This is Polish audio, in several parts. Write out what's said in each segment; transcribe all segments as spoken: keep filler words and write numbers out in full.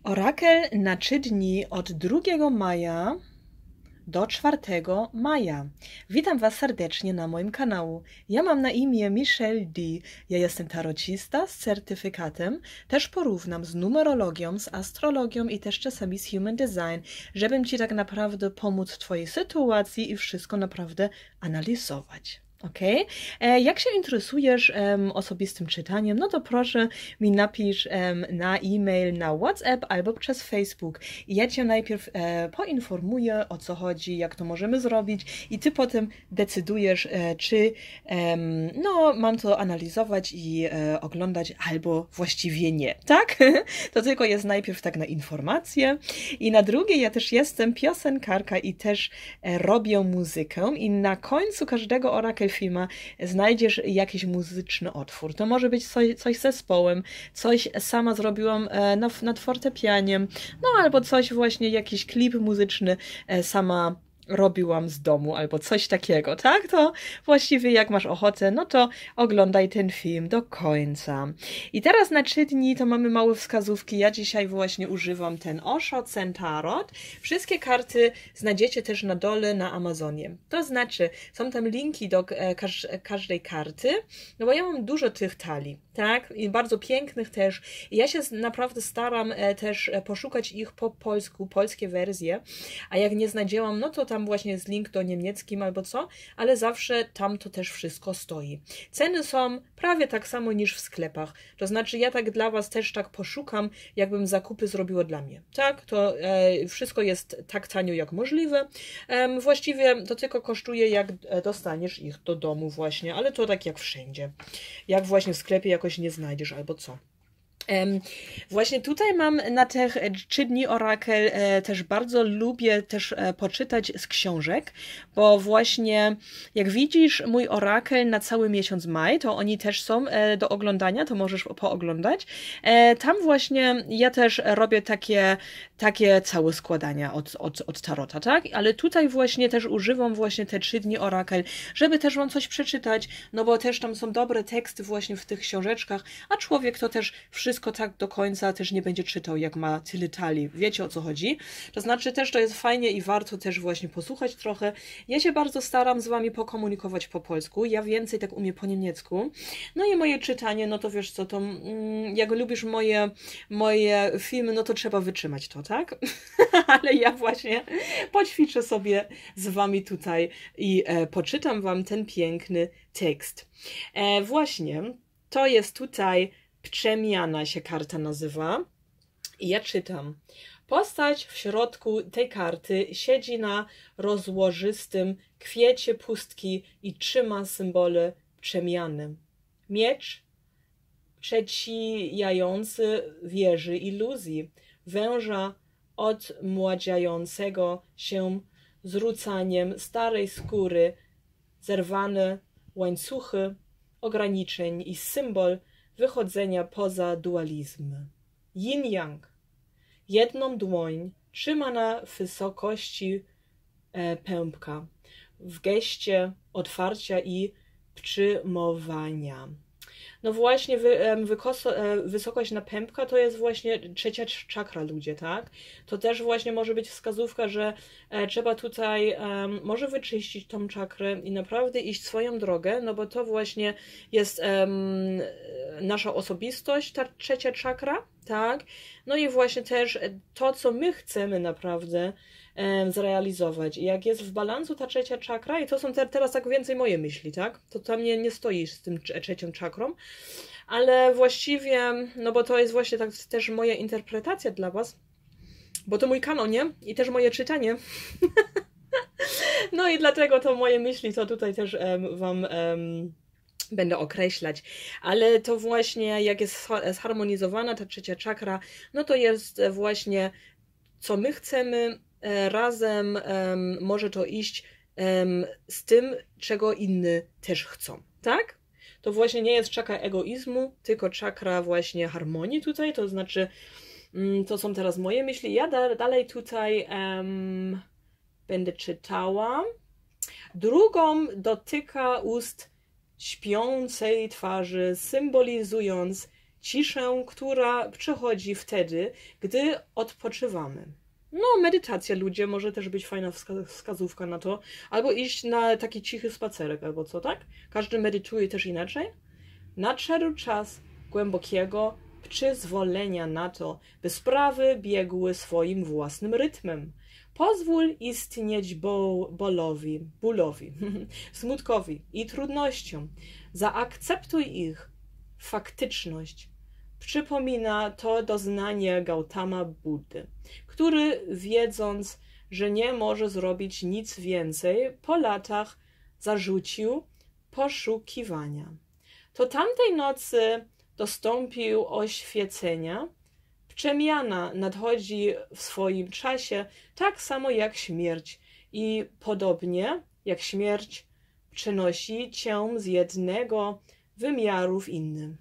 Orakel na trzy dni od drugiego maja do czwartego maja. Witam Was serdecznie na moim kanału. Ja mam na imię Michelle D. Ja jestem tarocista z certyfikatem. Też porównam z numerologią, z astrologią i też czasami z human design, żebym Ci tak naprawdę pomóc w Twojej sytuacji i wszystko naprawdę analizować. Ok? E, jak się interesujesz um, osobistym czytaniem, no to proszę mi napisz um, na e-mail, na WhatsApp albo przez Facebook. I ja Cię najpierw e, poinformuję, o co chodzi, jak to możemy zrobić i Ty potem decydujesz, e, czy um, no, mam to analizować i e, oglądać, albo właściwie nie, tak? To tylko jest najpierw tak na informację. I na drugie, ja też jestem piosenkarka i też e, robię muzykę i na końcu każdego orakel filma znajdziesz jakiś muzyczny otwór. To może być coś, coś z zespołem, coś sama zrobiłam e, nad, nad fortepianiem, no albo coś właśnie, jakiś klip muzyczny e, sama robiłam z domu, albo coś takiego, tak? To właściwie jak masz ochotę, no to oglądaj ten film do końca. I teraz na trzy dni to mamy małe wskazówki. Ja dzisiaj właśnie używam ten Osho Centarot. Wszystkie karty znajdziecie też na dole na Amazonie. To znaczy, są tam linki do każ każdej karty, no bo ja mam dużo tych talii, tak? I bardzo pięknych też. I ja się naprawdę staram też poszukać ich po polsku, polskie wersje, a jak nie znajdziałam, no to tam tam właśnie jest link do niemieckim albo co, ale zawsze tam to też wszystko stoi. Ceny są prawie tak samo niż w sklepach. To znaczy ja tak dla Was też tak poszukam, jakbym zakupy zrobiło dla mnie. Tak, to e, wszystko jest tak tanio jak możliwe. E, właściwie to tylko kosztuje, jak dostaniesz ich do domu właśnie, ale to tak jak wszędzie. Jak właśnie w sklepie jakoś nie znajdziesz albo co. Um, właśnie tutaj mam na te trzy dni orakel, e, też bardzo lubię też e, poczytać z książek, bo właśnie jak widzisz mój orakel na cały miesiąc maj, to oni też są e, do oglądania, to możesz pooglądać. E, tam właśnie ja też robię takie, takie całe składania od, od, od tarota, tak? Ale tutaj właśnie też używam właśnie te trzy dni orakel, żeby też Wam coś przeczytać, no bo też tam są dobre teksty właśnie w tych książeczkach, a człowiek to też wszystko wszystko tak do końca też nie będzie czytał, jak ma tyle talii. Wiecie, o co chodzi? To znaczy też to jest fajnie i warto też właśnie posłuchać trochę. Ja się bardzo staram z Wami pokomunikować po polsku. Ja więcej tak umiem po niemiecku. No i moje czytanie, no to wiesz co, to mm, jak lubisz moje, moje filmy, no to trzeba wytrzymać to, tak? Ale ja właśnie poćwiczę sobie z Wami tutaj i e, poczytam Wam ten piękny tekst. E, właśnie, to jest tutaj Przemiana się karta nazywa. I ja czytam. Postać w środku tej karty siedzi na rozłożystym kwiecie pustki i trzyma symbole przemiany. Miecz przecijający wieży iluzji, węża odmładzającego się zrzucaniem starej skóry, zerwane łańcuchy ograniczeń i symbol wychodzenia poza dualizm. Yin-yang. Jedną dłoń trzyma na wysokości e, pępka, w geście otwarcia i przymowania. No właśnie wy, e, wykoso, e, wysokość na pępka to jest właśnie trzecia czakra, ludzie, tak? To też właśnie może być wskazówka, że e, trzeba tutaj e, może wyczyścić tą czakrę i naprawdę iść swoją drogę, no bo to właśnie jest e, nasza osobistość, ta trzecia czakra, tak? No i właśnie też to, co my chcemy naprawdę e, zrealizować. I jak jest w balansu ta trzecia czakra, i to są te, teraz tak więcej moje myśli, tak? To tam nie, nie stoi z tym trzecią czakrą, ale właściwie, no bo to jest właśnie tak też moja interpretacja dla Was, bo to mój kanał, nie? I też moje czytanie. No i dlatego to moje myśli, to tutaj też um, Wam um, będę określać, ale to właśnie jak jest zharmonizowana ta trzecia czakra, no to jest właśnie co my chcemy, razem um, może to iść um, z tym, czego inni też chcą, tak? To właśnie nie jest czakra egoizmu, tylko czakra właśnie harmonii tutaj, to znaczy um, to są teraz moje myśli, ja da dalej tutaj um, będę czytała. Drugą dotyka ust śpiącej twarzy, symbolizując ciszę, która przychodzi wtedy, gdy odpoczywamy. No, medytacja, ludzie, może też być fajna wskazówka na to. Albo iść na taki cichy spacerek, albo co, tak? Każdy medytuje też inaczej. Nadszedł czas głębokiego przyzwolenia na to, by sprawy biegły swoim własnym rytmem. Pozwól istnieć bo bolowi, bólowi, smutkowi i trudnościom. Zaakceptuj ich faktyczność. Przypomina to doznanie Gautama Buddy, który, wiedząc, że nie może zrobić nic więcej, po latach zarzucił poszukiwania. To tamtej nocy dostąpił oświecenia. Przemiana nadchodzi w swoim czasie, tak samo jak śmierć, i podobnie jak śmierć przenosi cię z jednego wymiaru w inny.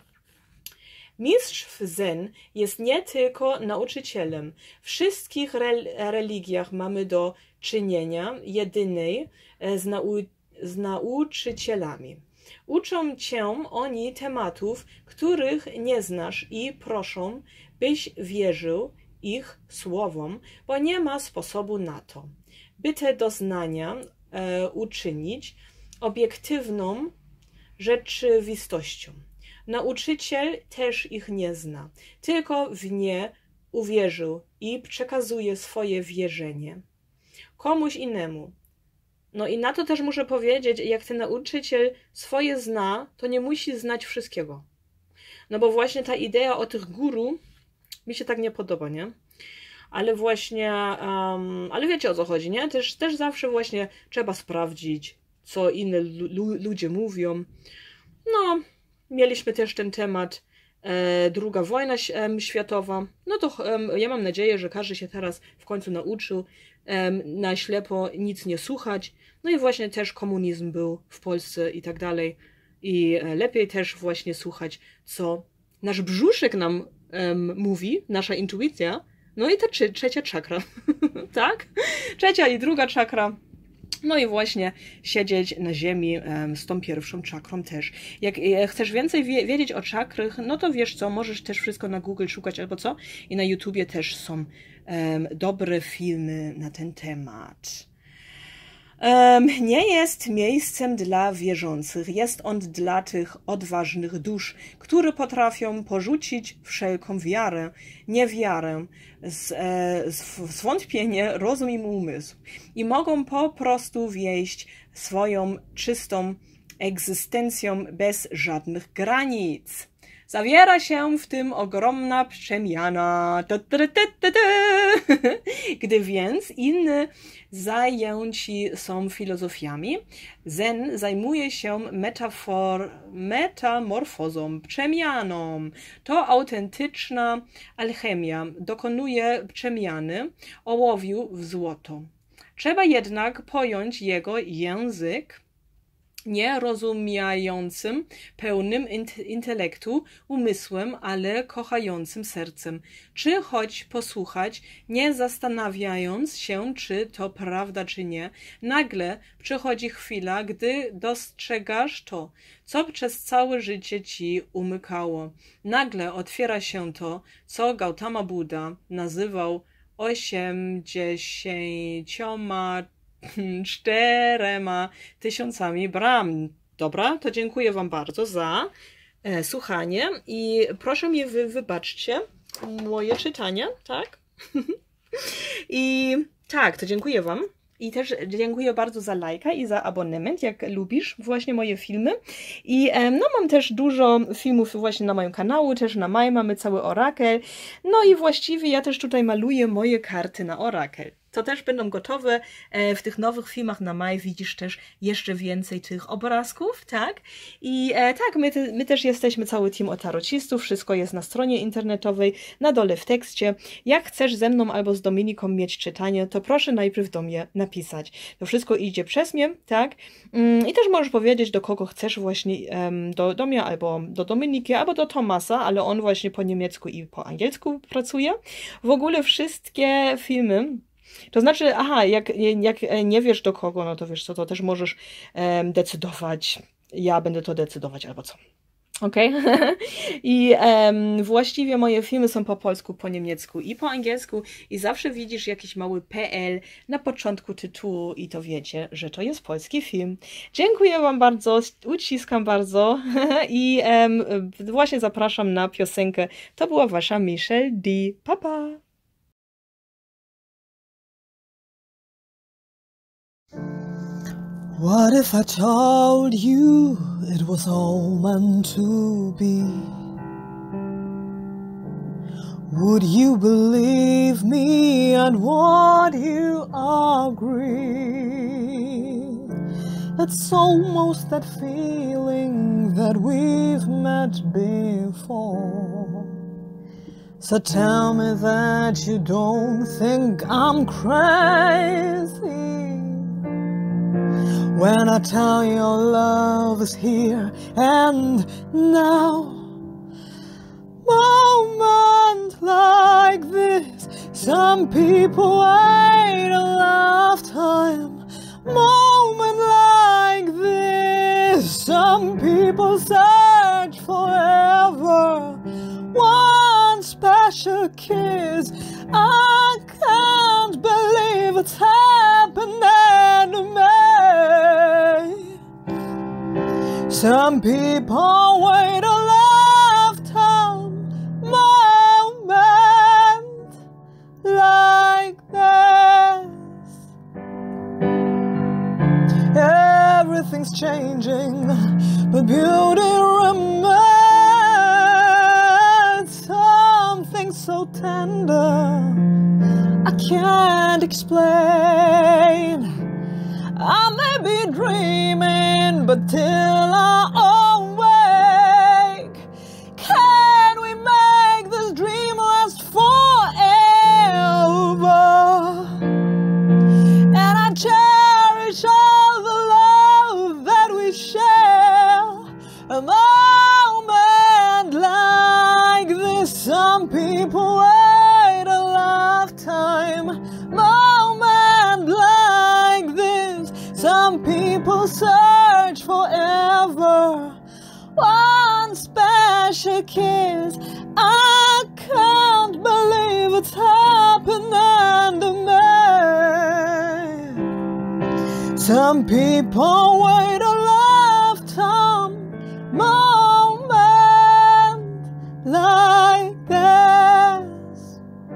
Mistrz w Zen jest nie tylko nauczycielem. W wszystkich religiach mamy do czynienia jedynej z, nau z nauczycielami. Uczą cię oni tematów, których nie znasz, i proszą, byś wierzył ich słowom, bo nie ma sposobu na to, by te doznania e, uczynić obiektywną rzeczywistością. Nauczyciel też ich nie zna, tylko w nie uwierzył i przekazuje swoje wierzenie komuś innemu. No i na to też muszę powiedzieć, jak ten nauczyciel swoje zna, to nie musi znać wszystkiego. No bo właśnie ta idea o tych guru mi się tak nie podoba, nie? Ale właśnie, um, ale wiecie, o co chodzi, nie? Też, też zawsze właśnie trzeba sprawdzić, co inne ludzie mówią. No, mieliśmy też ten temat e, druga wojna e, światowa. No to e, ja mam nadzieję, że każdy się teraz w końcu nauczył e, na ślepo nic nie słuchać. No i właśnie też komunizm był w Polsce i tak dalej. I e, lepiej też właśnie słuchać, co nasz brzuszek nam e, mówi, nasza intuicja. No i ta trze trzecia czakra, tak? Trzecia i druga czakra. No i właśnie siedzieć na ziemi um, z tą pierwszą czakrą też. Jak e, chcesz więcej wie wiedzieć o czakrych, no to wiesz co, możesz też wszystko na Google szukać albo co. I na YouTubie też są um, dobre filmy na ten temat. Um, nie jest miejscem dla wierzących, jest on dla tych odważnych dusz, które potrafią porzucić wszelką wiarę, niewiarę, z, e, zwątpienie, rozum i umysł i mogą po prostu wieść swoją czystą egzystencją bez żadnych granic. Zawiera się w tym ogromna przemiana. Gdy więc inni zajęci są filozofiami, Zen zajmuje się metafor, metamorfozą, przemianą. To autentyczna alchemia dokonuje przemiany ołowiu w złoto. Trzeba jednak pojąć jego język, nie rozumiejącym, pełnym intelektu, umysłem, ale kochającym sercem. Czy choć posłuchać, nie zastanawiając się, czy to prawda, czy nie, nagle przychodzi chwila, gdy dostrzegasz to, co przez całe życie ci umykało. Nagle otwiera się to, co Gautama Buddha nazywał osiemdziesięcioma czterema tysiącami bram. Dobra, to dziękuję wam bardzo za e, słuchanie i proszę mi wy wybaczcie moje czytanie, tak? I tak, to dziękuję wam. I też dziękuję bardzo za lajka i za abonament, jak lubisz właśnie moje filmy. I e, no mam też dużo filmów właśnie na moim kanału, też na maj mamy cały orakel. No i właściwie ja też tutaj maluję moje karty na orakel. To też będą gotowe. W tych nowych filmach na maj widzisz też jeszcze więcej tych obrazków, tak? I e, tak, my, te, my też jesteśmy cały team od tarocistów, wszystko jest na stronie internetowej, na dole w tekście. Jak chcesz ze mną albo z Dominiką mieć czytanie, to proszę najpierw do mnie napisać. To wszystko idzie przez mnie, tak? I też możesz powiedzieć, do kogo chcesz właśnie, um, do, do mnie albo do Dominiki, albo do Tomasa, ale on właśnie po niemiecku i po angielsku pracuje. W ogóle wszystkie filmy, to znaczy, aha, jak, jak nie wiesz do kogo, no to wiesz co, to też możesz um, decydować, ja będę to decydować, albo co. Okej? Okay? I um, właściwie moje filmy są po polsku, po niemiecku i po angielsku i zawsze widzisz jakiś mały P L na początku tytułu i to wiecie, że to jest polski film. Dziękuję wam bardzo, uciskam bardzo i um, właśnie zapraszam na piosenkę. To była wasza Michelle D. Pa, pa! What if I told you it was all meant to be? Would you believe me and would you agree? It's almost that feeling that we've met before. So tell me that you don't think I'm crazy when I tell you love is here and now. Moment like this, some people wait a lifetime. Moment like this, some people search forever. One special kiss, I can't believe it's happening to me. Some people wait a lifetime, moment like this. Everything's changing, but beauty remains. Something so tender I can't explain. I may be dreaming, but till I awake, can we make this dream last forever? And I cherish all the love that we share. A moment like this, some people wait a lifetime. Moment like this, some people search forever. One special kiss, I can't believe it's happening to me. Some people wait a lifetime, moment like this.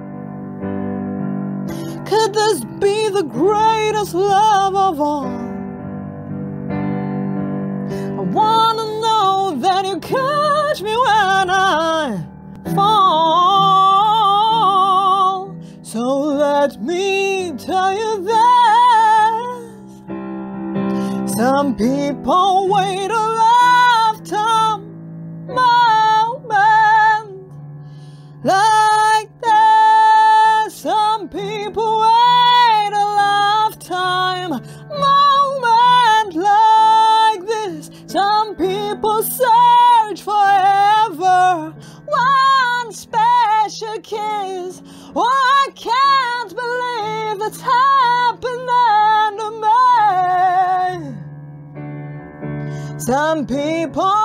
Could this be the greatest love of all? I wanna know that you catch me when I fall. So let me tell you this. Some people wait a lifetime, moment like this. Some people wait a lifetime, moment like this. Some people search forever. One special kiss. Oh, I can't believe it's happening to me. Some people